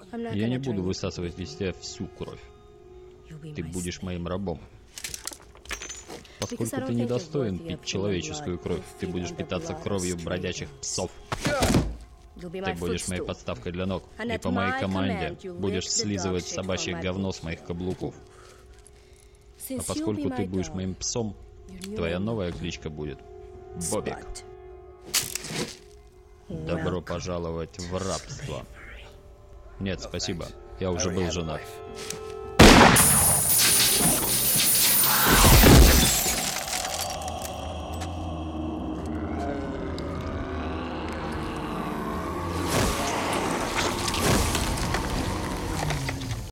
Я не буду высасывать из тебя всю кровь. Ты будешь моим рабом. Поскольку ты недостоин пить человеческую кровь, ты будешь питаться кровью бродячих псов. Ты будешь моей подставкой для ног. И по моей команде будешь слизывать собачье говно с моих каблуков. А поскольку ты будешь моим псом, твоя новая кличка будет Бобик. Добро пожаловать в рабство. Нет, спасибо. Я уже был женат.